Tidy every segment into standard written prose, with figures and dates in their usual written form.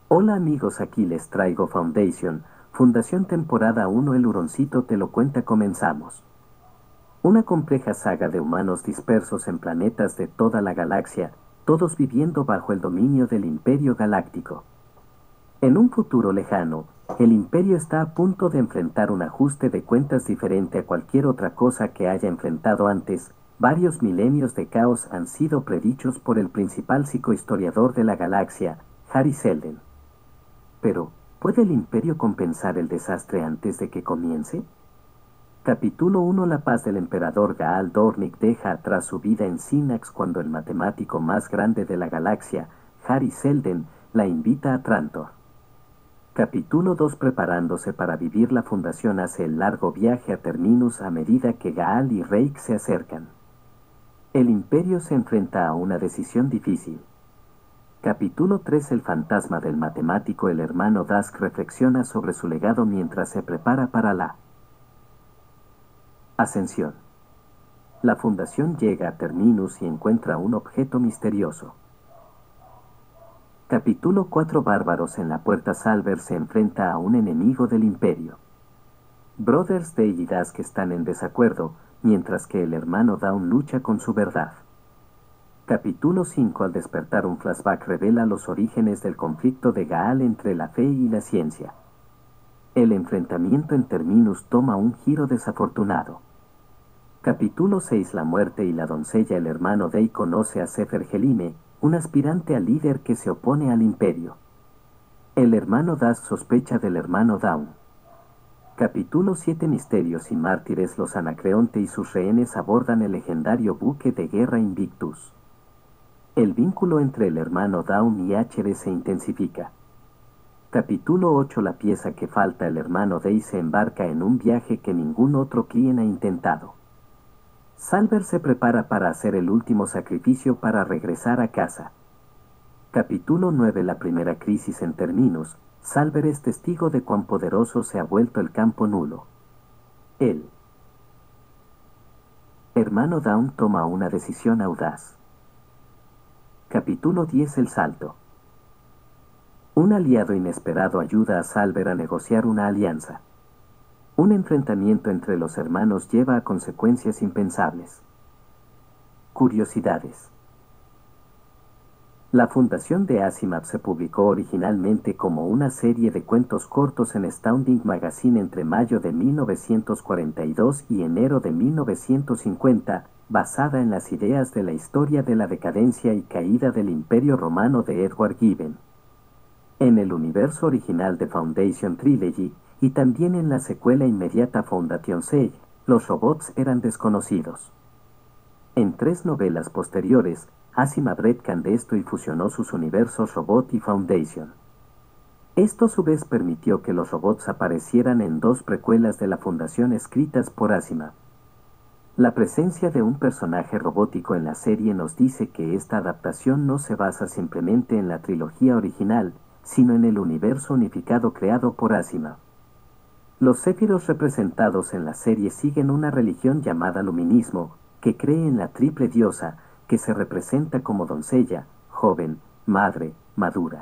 Hola amigos, aquí les traigo Foundation, Fundación temporada 1. El Huroncito te lo cuenta. Comenzamos. Una compleja saga de humanos dispersos en planetas de toda la galaxia, todos viviendo bajo el dominio del Imperio Galáctico. En un futuro lejano, el Imperio está a punto de enfrentar un ajuste de cuentas diferente a cualquier otra cosa que haya enfrentado antes. Varios milenios de caos han sido predichos por el principal psicohistoriador de la galaxia, Hari Seldon. Pero, ¿puede el Imperio compensar el desastre antes de que comience? Capítulo 1. La paz del emperador Gaal Dornick deja atrás su vida en Synax cuando el matemático más grande de la galaxia, Hari Seldon, la invita a Trantor. Capítulo 2. Preparándose para vivir, la Fundación hace el largo viaje a Terminus a medida que Gaal y Reik se acercan. El Imperio se enfrenta a una decisión difícil. Capítulo 3. El fantasma del matemático. El hermano Dusk reflexiona sobre su legado mientras se prepara para la ascensión. La Fundación llega a Terminus y encuentra un objeto misterioso. Capítulo 4. Bárbaros en la puerta. Salver se enfrenta a un enemigo del Imperio. Brothers Day y Dusk están en desacuerdo, mientras que el hermano Dawn lucha con su verdad. Capítulo 5. Al despertar, un flashback revela los orígenes del conflicto de Gaal entre la fe y la ciencia. El enfrentamiento en Terminus toma un giro desafortunado. Capítulo 6. La muerte y la doncella. El hermano Day conoce a Sefer Helime, un aspirante a líder que se opone al Imperio. El hermano Dusk sospecha del hermano Dawn. Capítulo 7. Misterios y mártires. Los Anacreonte y sus rehenes abordan el legendario buque de guerra Invictus. El vínculo entre el hermano Dawn y HR se intensifica. Capítulo 8. La pieza que falta. El hermano Day se embarca en un viaje que ningún otro cliente ha intentado. Salver se prepara para hacer el último sacrificio para regresar a casa. Capítulo 9. La primera crisis en Terminus. Salver es testigo de cuán poderoso se ha vuelto el campo nulo. El hermano Dawn toma una decisión audaz. Capítulo 10. El salto. Un aliado inesperado ayuda a Salver a negociar una alianza. Un enfrentamiento entre los hermanos lleva a consecuencias impensables. Curiosidades. La fundación de Asimov se publicó originalmente como una serie de cuentos cortos en Astounding Magazine entre mayo de 1942 y enero de 1950, basada en las ideas de la historia de la decadencia y caída del Imperio Romano de Edward Gibbon. En el universo original de Foundation Trilogy, y también en la secuela inmediata Foundation Sage, los robots eran desconocidos. En 3 novelas posteriores, Asimov retconned esto y fusionó sus universos Robot y Foundation. Esto a su vez permitió que los robots aparecieran en 2 precuelas de la Fundación escritas por Asimov. La presencia de un personaje robótico en la serie nos dice que esta adaptación no se basa simplemente en la trilogía original, sino en el universo unificado creado por Asimov. Los Séfiros representados en la serie siguen una religión llamada Luminismo, que cree en la triple diosa, que se representa como doncella, joven, madre, madura.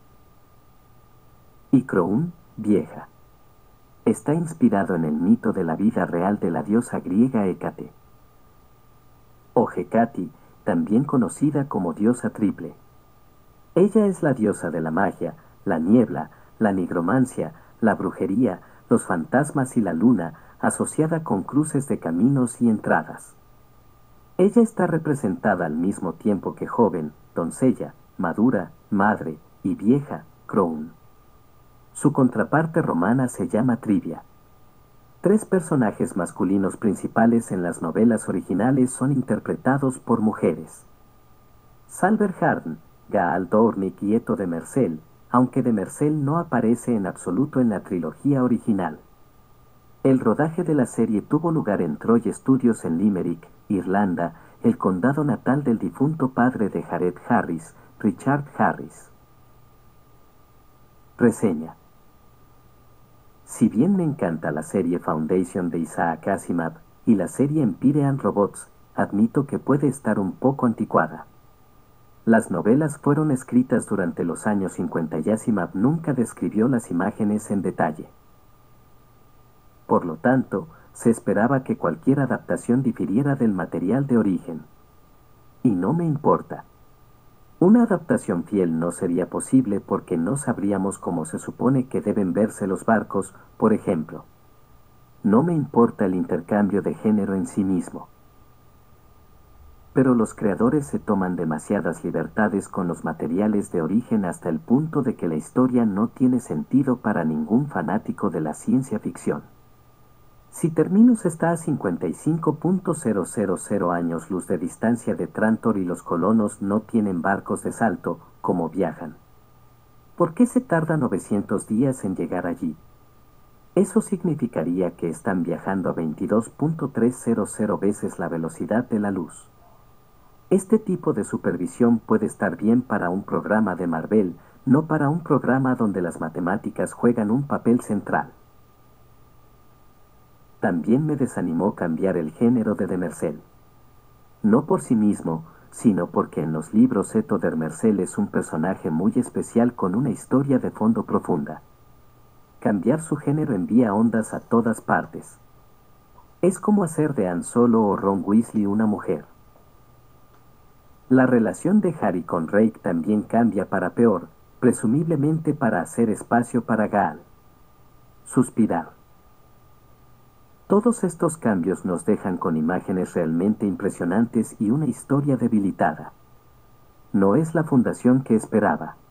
Y Croun, vieja. Está inspirado en el mito de la vida real de la diosa griega Hécate. O Hecate, también conocida como diosa triple. Ella es la diosa de la magia, la niebla, la nigromancia, la brujería, los fantasmas y la luna, asociada con cruces de caminos y entradas. Ella está representada al mismo tiempo que joven, doncella, madura, madre y vieja, Croun. Su contraparte romana se llama Trivia. 3 personajes masculinos principales en las novelas originales son interpretados por mujeres. Salver Harden, Gaal Dornick y Eto de Mercel, aunque de Mercel no aparece en absoluto en la trilogía original. El rodaje de la serie tuvo lugar en Troy Studios en Limerick, Irlanda, el condado natal del difunto padre de Jared Harris, Richard Harris. Reseña. Si bien me encanta la serie Foundation de Isaac Asimov y la serie Empire and Robots, admito que puede estar un poco anticuada. Las novelas fueron escritas durante los años 50 y Asimov nunca describió las imágenes en detalle. Por lo tanto, se esperaba que cualquier adaptación difiriera del material de origen. Y no me importa. Una adaptación fiel no sería posible porque no sabríamos cómo se supone que deben verse los barcos, por ejemplo. No me importa el intercambio de género en sí mismo. Pero los creadores se toman demasiadas libertades con los materiales de origen hasta el punto de que la historia no tiene sentido para ningún fanático de la ciencia ficción. Si Terminus está a 55.000 años luz de distancia de Trantor y los colonos no tienen barcos de salto, ¿cómo viajan? ¿Por qué se tarda 900 días en llegar allí? Eso significaría que están viajando a 22.300 veces la velocidad de la luz. Este tipo de supervisión puede estar bien para un programa de Marvel, no para un programa donde las matemáticas juegan un papel central. También me desanimó cambiar el género de Demerzel. No por sí mismo, sino porque en los libros Zeto Demerzel es un personaje muy especial con una historia de fondo profunda. Cambiar su género envía ondas a todas partes. Es como hacer de Han Solo o Ron Weasley una mujer. La relación de Harry con Rake también cambia para peor, presumiblemente para hacer espacio para Gal. Suspirar. Todos estos cambios nos dejan con imágenes realmente impresionantes y una historia debilitada. No es la fundación que esperaba.